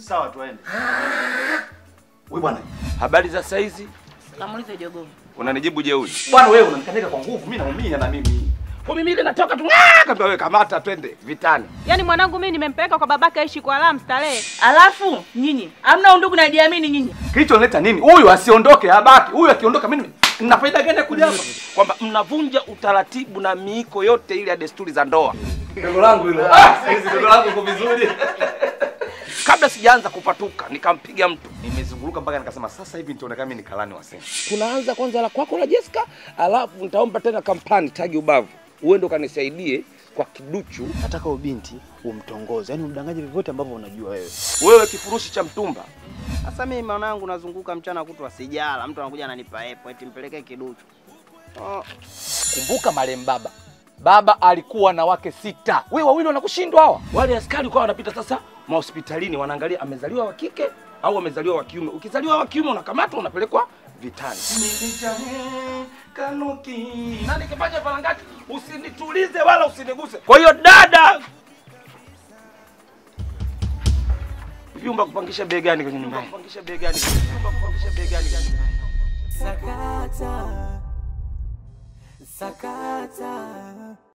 Sawa tuende. Wewe bwana. Habari za saizi? Kamulize jogoo. Unanijibu jeuri. Bwana wewe unanikanyaga kwa nguvu, mimi naumia na mimi. Kwa mimi ile natoka tu kabla wewe kamata twende vitani. Yaani mwanangu mimi nimempeleka kwa babake aishi kwa raha starehe. Alafu nyinyi hamna undugu na jiamini nyinyi. Kilichonileta nini? Huyu asiondoke abaki. Huyu akiondoka mimi nina faida gani kuja hapa? Kwamba mnavunja utaratibu na miiko yote ile ya desturi za ndoa. Dogo langu hilo. Sisi dogo langu uko vizuri. Kabla sijaanza kupatuka nikampiga mtu. Nimezunguruka mpaka nikasema sasa hivi nitaonekana mimi ni kalani wa sema. Tunaanza kwanza la kwako la Jessica, alafu nitaomba tena kampani tagi ubavu. Uende ukanisaidie kwa kiduchu. Nataka ubinti umtongoze. Yaani umdanganye vyovyote ambavyo unajua wewe. Wewe kifurushi cha mtumba. Sasa mimi mwanangu nazunguka mchana kutwa sijala. Mtu anakuja ananipa epo eti mpelekee kiduchu. Kumbuka marehemu baba alikuwa na wake 6. Wewe wawili wanakushindwa hawa. Wale askari kwa wanapita sasa mahospitalini wanaangalia amezaliwa wa kike au amezaliwa wa kiume. Ukizaliwa wa kiume unakamatwa unapelekwa vitani. Kanuki. Na nikifanya falangati usinitulize wala usiniguse. Kwa hiyo dada, vyumba kupangisha bei gani kwenye nyumba? Kupangisha bei gani? Kupangisha bei gani? Sakata. Sakata.